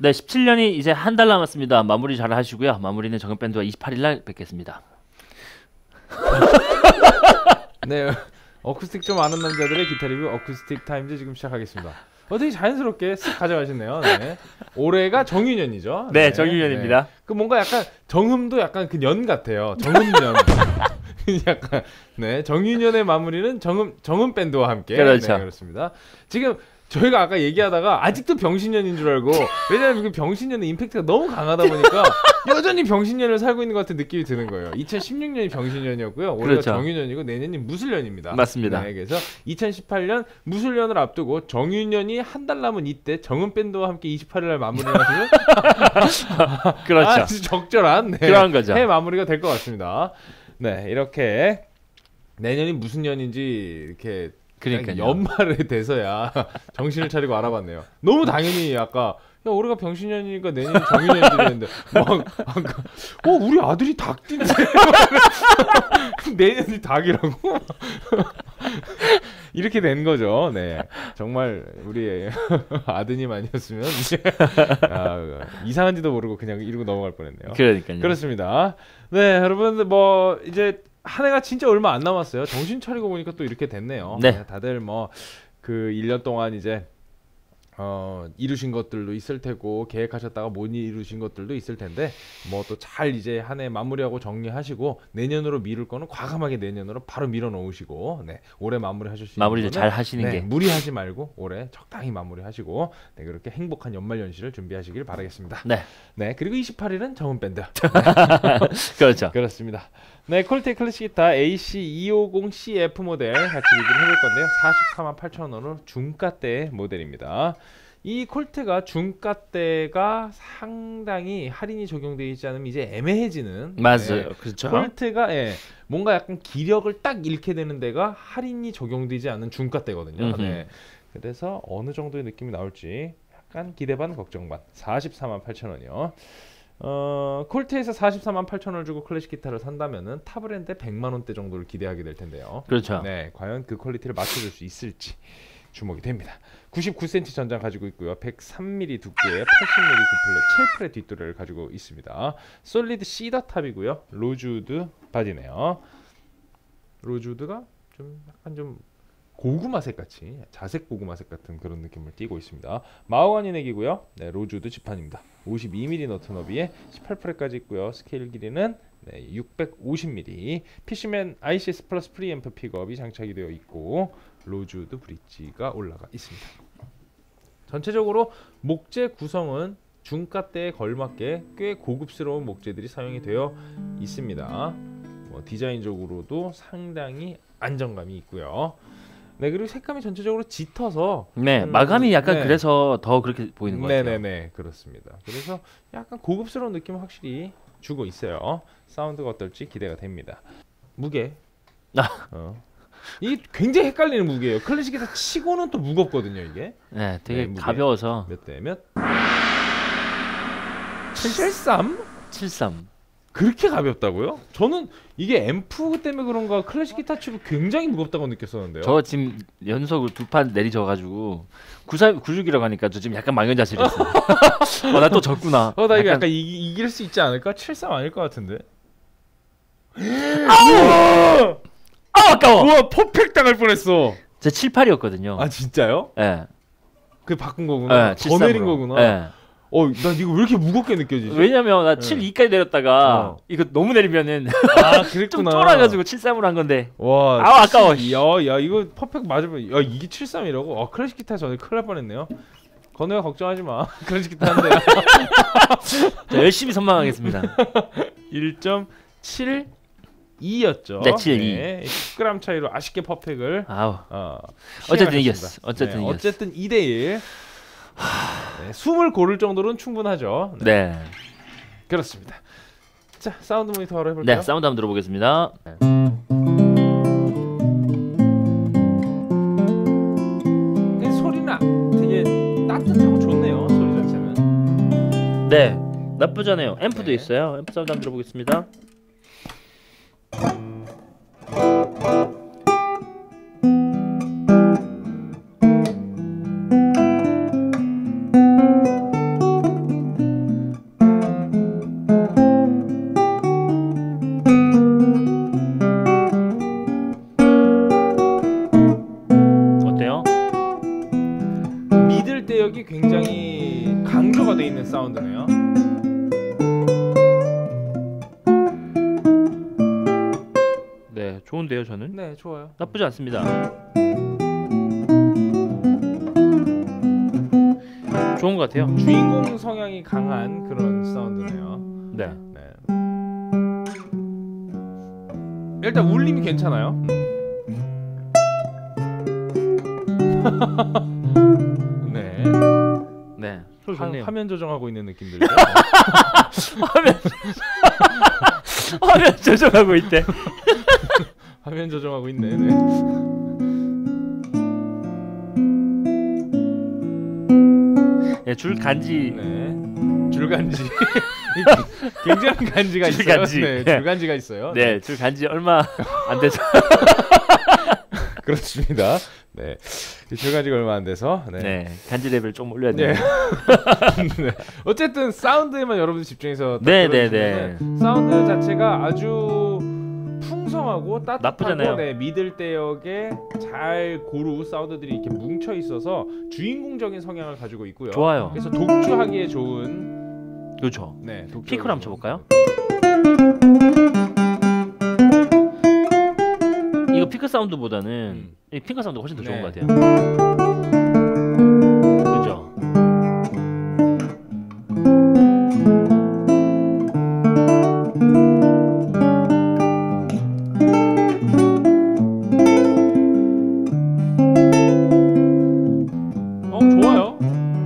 네, 17년이 이제 한 달 남았습니다. 마무리 잘 하시고요. 마무리는 정은 밴드와 28일 날 뵙겠습니다. 네, 어쿠스틱 좀 아는 남자들의 기타 리뷰 어쿠스틱 타임즈 지금 시작하겠습니다. 되게 자연스럽게 쓱 가져가시네요. 네. 올해가 정유년이죠. 네, 정유년입니다. 네. 그 뭔가 약간 정음도 약간 그 년 같아요. 정음년. 약간 네, 정유년의 마무리는 정음 밴드와 함께. 그렇죠. 네, 그렇습니다. 지금 저희가 아까 얘기하다가 아직도 병신년인 줄 알고, 왜냐면 그 병신년의 임팩트가 너무 강하다 보니까 여전히 병신년을 살고 있는 것 같은 느낌이 드는 거예요. 2016년이 병신년이었고요. 올해가 그렇죠. 정유년이고 내년이 무술년입니다. 맞습니다. 네, 그래서 2018년 무술년을 앞두고 정유년이 한 달 남은 이때 정은 밴드와 함께 28일 날 마무리하시면 그렇죠. 아주 적절한 그런 거죠. 해 마무리가 될 것 같습니다. 네, 이렇게 내년이 무슨 년인지 이렇게 그러니까요. 연말에 돼서야 정신을 차리고 알아봤네요. 너무 당연히 아까 야 올해가 병신년이니까 내년이 정유년이랬는데 막 아까 우리 아들이 닭인데 내년이 닭이라고 이렇게 된 거죠. 네, 정말 우리 아드님 아니었으면 이상한지도 모르고 그냥 이러고 넘어갈 뻔했네요. 그러니까요. 그렇습니다. 네, 여러분 뭐 이제 한 해가 진짜 얼마 안 남았어요. 정신 차리고 보니까 또 이렇게 됐네요. 네. 다들 뭐 그 1년 동안 이제 이루신 것들도 있을 테고 계획하셨다가 못 이루신 것들도 있을 텐데 뭐 또 잘 이제 한 해 마무리하고 정리하시고 내년으로 미룰 거는 과감하게 내년으로 바로 밀어 놓으시고 네, 올해 마무리하실 수 있는 마무리 거는 잘 하시는 네, 게 무리하지 말고 올해 적당히 마무리하시고 네, 그렇게 행복한 연말 연시를 준비하시길 바라겠습니다. 네. 네, 그리고 28일은 정은 밴드. 그렇죠. 그렇습니다. 네, 콜테 클래식 기타 AC250CF 모델 같이 리뷰를 해볼 건데요. 448,000원으로 중가대 모델입니다. 이 콜테가 중가대가 상당히 할인이 적용되어 있지 않으면 이제 애매해지는. 맞아요. 네, 그렇죠. 콜테가 뭔가 약간 기력을 딱 잃게 되는 데가 할인이 적용되지 않은 중가대거든요. 네, 그래서 어느 정도의 느낌이 나올지 약간 기대 반 걱정 반. 448,000원이요. 콜트에서 448,000원을 주고 클래식 기타를 산다면은 타 브랜드에 100만 원대 정도를 기대하게 될 텐데요. 그렇죠. 네, 과연 그 퀄리티를 맞춰줄 수 있을지 주목이 됩니다. 99cm 전장 가지고 있고요. 103mm 두께의 80mm 구플렛 7프렛 뒷도레를 가지고 있습니다. 솔리드 시더 탑이고요. 로즈우드 바디네요. 로즈우드가 좀 약간 좀 고구마색 같이 자색 고구마색 같은 그런 느낌을 띠고 있습니다. 마호가니 넥이고요. 네, 로즈우드 지판입니다. 52mm 너트 너비에 18프렛까지 있고요. 스케일 길이는 650mm. 피시맨 ICS 플러스 프리앰프 픽업이 장착이 되어 있고 로즈우드 브릿지가 올라가 있습니다. 전체적으로 목재 구성은 중가대에 걸맞게 꽤 고급스러운 목재들이 사용이 되어 있습니다. 디자인적으로도 상당히 안정감이 있고요. 네, 그리고 색감이 전체적으로 짙어서 네, 마감이 약간 네. 그래서 더 그렇게 보이는 것 같아요. 네네네, 그렇습니다. 그래서 약간 고급스러운 느낌을 확실히 주고 있어요. 사운드가 어떨지 기대가 됩니다. 무게. 이게 굉장히 헷갈리는 무게예요. 클래식 기타 치고는 또 무겁거든요, 이게. 네, 되게 네, 무게. 가벼워서 몇 대 몇? 73? 73. 그렇게 가볍다고요? 저는 이게 앰프 때문에 그런가 클래식 기타 치고 굉장히 무겁다고 느꼈었는데요. 저 지금 연속으로 2판 내리져가지고 96이라고 하니까 저 지금 약간 망연자실했어요. 나 또 졌구나. 나 이거 약간 이길 수 있지 않을까? 73 아닐 것 같은데. 아까워. 우와, 퍼펙트 당할 뻔했어. 제 78이었거든요. 아, 진짜요? 네. 그 바꾼 거구나. 네, 더 내린 거구나. 네. 난 이거 왜 이렇게 무겁게 느껴지지? 왜냐면 나 72까지 내렸다가 이거 너무 내리면은 그랬구나. 좀 쫄아가지고 73으로 한 건데. 와, 아까워. 야, 이거 퍼펙트 맞으면 이게 73이라고? 클래식 기타 전에 큰일 날 뻔했네요. 건우야 걱정하지 마. 클래식 기타 한대. 자, 열심히 선망하겠습니다. 1.72였죠. 네, 72. 네, 10g 차이로 아쉽게 퍼펙을 어쨌든 이겼어. 어쨌든 2대1. 네, 숨을 고를 정도로는 충분하죠. 네. 그렇습니다. 자, 사운드 모니터 바로 해볼까요? 네, 사운드 한번 들어보겠습니다. 소리나 되게 따뜻하고 좋네요. 소리 자체는. 네, 나쁘지 않아요. 앰프도 네. 있어요. 앰프 사운드 한번 들어보겠습니다. 좋은데요, 저는. 네, 좋아요. 나쁘지 않습니다. 좋은 것 같아요. 주인공 성향이 강한 그런 사운드네요. 네. 네. 일단 울림이 괜찮아요. 네. 네. 소리 좋네요. 화면 조정하고 있는 느낌 들죠? 화면 조정하고 있대. 화면 조정하고 있네. 네. 네, 줄 간지. 네. 줄간지. 굉장한 간지가 있어요. 줄간지. 네, 줄간지가 있어요. 네, 줄 간지 얼마 안 돼서. 그렇습니다. 네. 줄간지가 얼마 안 돼서. 네. 네, 간지 레벨 좀 올려야 돼요. 네. 네. 어쨌든 사운드에만 여러분들 집중해서 네, 들어주시면은 사운드 자체가 아주 풍성하고 따뜻하고 나쁘잖아요. 네, 미들 대역에 잘 고루 사운드들이 이렇게 뭉쳐 있어서 주인공적인 성향을 가지고 있고요. 좋아요. 그래서 독주하기에 좋은 그렇죠. 네, 피크로 한번 쳐볼까요? 이거 피크 사운드보다는 이 핑크 사운드가 훨씬 더 좋은 네. 것 같아요. 그죠? 좋아요.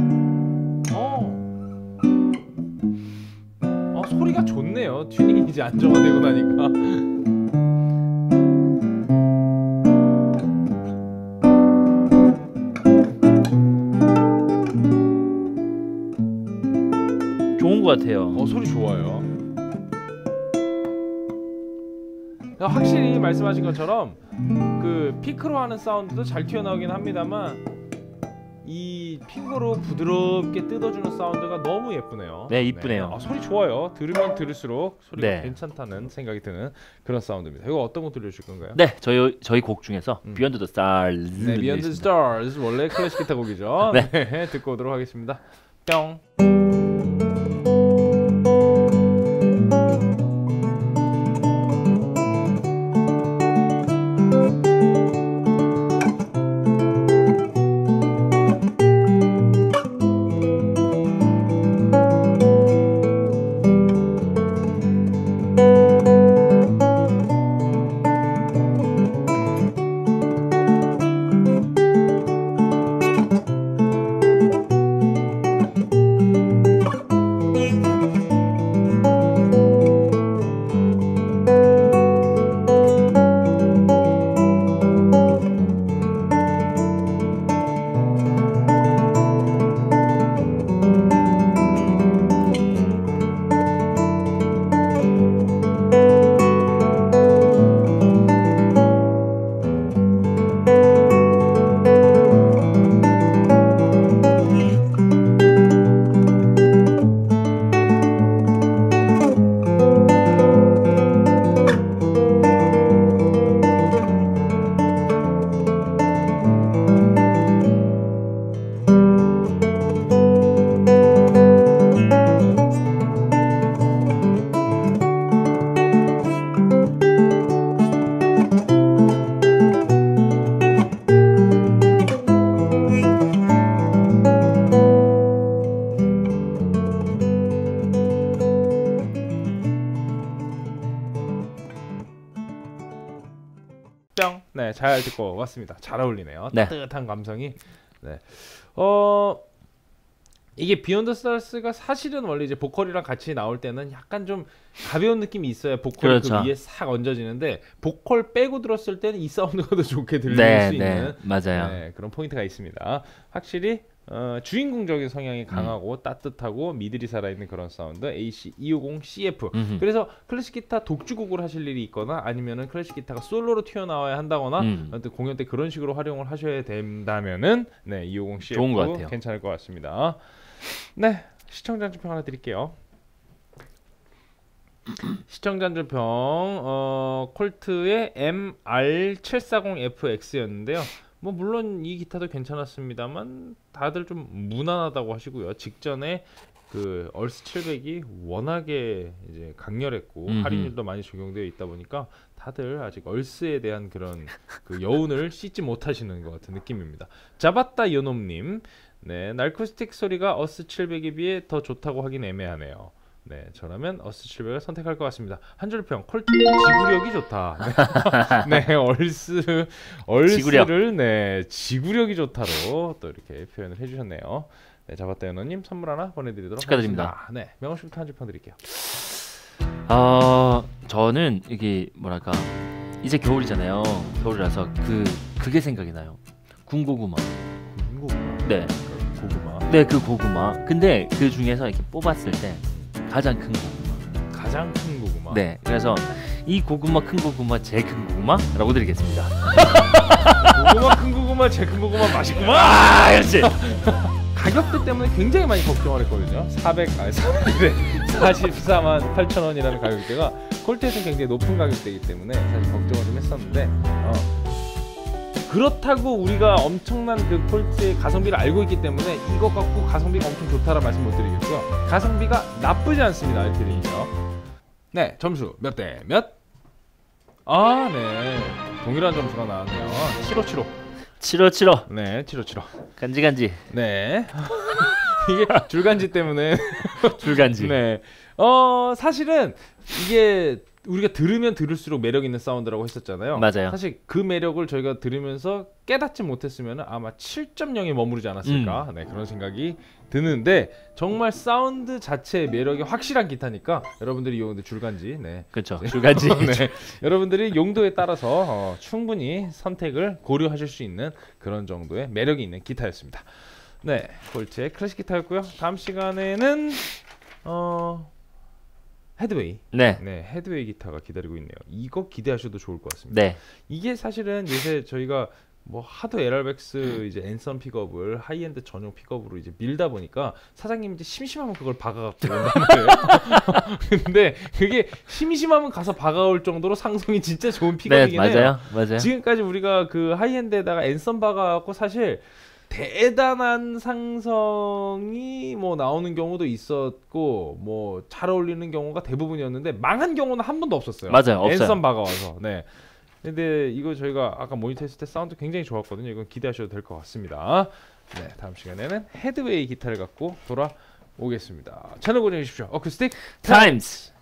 소리가 좋네요. 튜닝이 이제 안정화되고 나니까. 좋은 것 같아요. 소리 좋아요. 확실히 말씀하신 것처럼 그 피크로 하는 사운드도 잘 튀어나오긴 합니다만 이 핑거로 부드럽게 뜯어주는 사운드가 너무 예쁘네요. 네, 이쁘네요. 네. 소리 좋아요. 들으면 들을수록 소리가 네. 괜찮다는 생각이 드는 그런 사운드입니다. 이거 어떤 거 들려주실 건가요? 네, 저희 곡 중에서 Beyond the Stars. 네, Beyond the Stars 원래 클래식 기타 곡이죠. 네. 네, 듣고 오도록 하겠습니다. 뿅. 네, 잘 듣고 왔습니다. 잘 어울리네요. 네. 따뜻한 감성이. 네. 이게 비욘드 스타스가 사실은 원래 이제 보컬이랑 같이 나올 때는 약간 좀 가벼운 느낌이 있어야 보컬이 그렇죠. 그 위에 싹 얹어지는데 보컬 빼고 들었을 때는 이 사운드가 더 좋게 들릴 네, 수 있는 맞아요. 네, 그런 포인트가 있습니다. 확실히 주인공적인 성향이 강하고 따뜻하고 미들이 살아있는 그런 사운드 AC250CF. 그래서 클래식 기타 독주곡을 하실 일이 있거나 아니면은 클래식 기타가 솔로로 튀어나와야 한다거나 아무튼 공연 때 그런 식으로 활용을 하셔야 된다면은 네, 250CF 좋은 것 같아요. 괜찮을 것 같습니다. 네, 시청자 주평 하나 드릴게요. 시청자 주평 콜트의 MR740FX였는데요. 뭐 물론 이 기타도 괜찮았습니다만 다들 좀 무난하다고 하시고요. 직전에 그 얼스 700이 워낙에 이제 강렬했고 할인율도 많이 적용되어 있다 보니까 다들 아직 얼스에 대한 그런 그 여운을 씻지 못하시는 것 같은 느낌입니다. 잡았다 요놈님, 네, 날코스틱 소리가 어스 700에 비해 더 좋다고 하긴 애매하네요. 네, 저라면 어스 700을 선택할 것 같습니다. 한줄평 콜트 지구력이 좋다. 네, 얼스를 네, 지구력이 좋다로 또 이렇게 표현을 해주셨네요. 네, 잡았다 연어님 선물 하나 보내드리도록 축하드립니다. 하겠습니다. 네, 명호 씨부터 한줄평 드릴게요. 저는 이게 뭐랄까 이제 겨울이잖아요. 겨울이라서 그게 생각이 나요. 군고구마. 군고구마. 네. 고구마. 네, 그 고구마. 근데 그 중에서 이렇게 뽑았을 때 가장 큰 고구마. 가장 큰 고구마. 네. 그래서 이 고구마 큰 고구마 제일 큰 고구마라고 드리겠습니다. 고구마 큰 고구마 제일 큰 고구마 맛있구만. 아, 역시. 가격대 때문에 굉장히 많이 걱정을 했거든요. 44만 8천 원이라는 가격대가 콜트에서 굉장히 높은 가격대이기 때문에 사실 걱정을 좀 했었는데 그렇다고 우리가 엄청난 그 콜트의 가성비를 알고 있기 때문에 이것 갖고 가성비가 엄청 좋다라 말씀 못 드리겠고요. 가성비가 나쁘지 않습니다. 이렇게 되죠. 네, 점수 몇 대 몇? 아, 네, 동일한 점수가 나왔네요. 7-5-7-5. 7-5-7-5. 네, 7-5-7-5. 간지간지. 네. 이게 줄간지 때문에 줄간지. 네. 사실은 이게 우리가 들으면 들을수록 매력 있는 사운드라고 했었잖아요. 맞아요. 사실 그 매력을 저희가 들으면서 깨닫지 못했으면 아마 7.0에 머무르지 않았을까. 네, 그런 생각이 드는데 정말 사운드 자체의 매력이 확실한 기타니까 여러분들이 이용하는 줄간지, 네, 그렇죠. 줄간지. 네, 여러분들이 용도에 따라서 충분히 선택을 고려하실 수 있는 그런 정도의 매력이 있는 기타였습니다. 네, 콜트의 클래식 기타였고요. 다음 시간에는 헤드웨이. 네. 네, 헤드웨이 기타가 기다리고 있네요. 이거 기대하셔도 좋을 것 같습니다. 네. 이게 사실은 요새 저희가 뭐 하도 LRX 이제 앤썸 픽업을 하이엔드 전용 픽업으로 이제 밀다 보니까 사장님 이제 심심하면 그걸 박아갖고 온단 말이에요. 근데 그게 심심하면 가서 박아올 정도로 상성이 진짜 좋은 픽업이긴 네, 해요. 맞아요. 지금까지 우리가 그 하이엔드에다가 앤썸 박아갖고 사실 대단한 상성이 뭐 나오는 경우도 있었고 뭐 잘 어울리는 경우가 대부분이었는데 망한 경우는 한 번도 없었어요. 맞아요, 없어요. 앤썸 박아와서. 네. 근데 이거 저희가 아까 모니터 했을 때 사운드 굉장히 좋았거든요. 이건 기대하셔도 될 것 같습니다. 네, 다음 시간에는 헤드웨이 기타를 갖고 돌아오겠습니다. 채널 고정해 주십시오. 어쿠스틱 타임스.